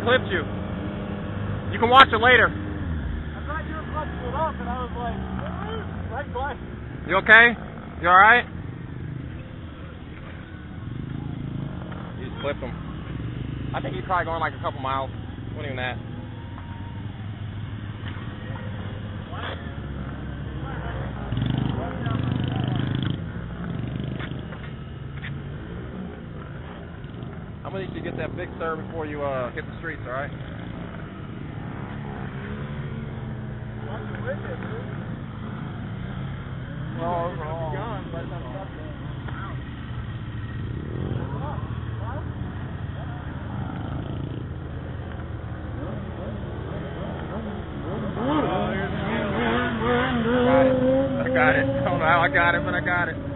clipped you. You can watch it later. I thought you were clutching it up, and I was like, right by. You okay? You alright? You just clipped him. I think he's probably going like a couple miles. Wasn't even that. I'm gonna need you to get that big sir before you hit the streets, alright? Well, overall. I got it. I don't know how I got it, but I got it.